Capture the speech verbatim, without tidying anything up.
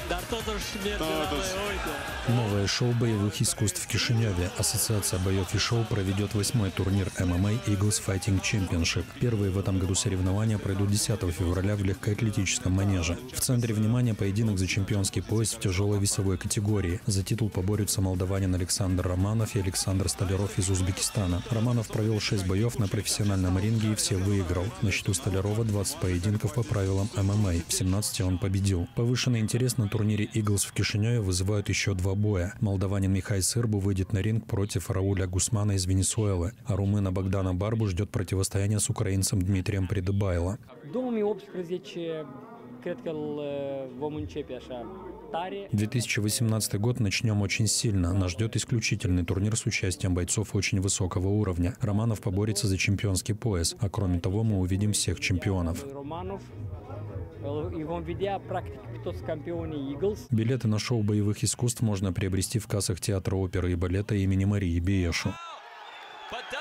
Новое шоу боевых искусств в Кишиневе. Ассоциация боев и шоу проведет восьмой турнир эм эм а Eagles Fighting Championship. Первые в этом году соревнования пройдут десятого февраля в легкоатлетическом манеже. В центре внимания поединок за чемпионский пояс в тяжелой весовой категории. За титул поборются молдаванин Александр Романов и Александр Столяров из Узбекистана. Романов провел шесть боев на профессиональном ринге и все выиграл. На счету Столярова двадцать поединков по правилам эм эм а. В семнадцати он победил. Повышенный интерес на турнире Eagles в Кишиневе вызывают еще два боя. Молдаванин Михай Сырбу выйдет на ринг против Рауля Гусмана из Венесуэлы, а румына Богдана Барбу ждет противостояние с украинцем Дмитрием Придыбайло. две тысячи восемнадцатый год начнем очень сильно. Нас ждет исключительный турнир с участием бойцов очень высокого уровня. Романов поборется за чемпионский пояс, а кроме того мы увидим всех чемпионов. Билеты на шоу боевых искусств можно приобрести в кассах театра оперы и балета имени Марии Биешу.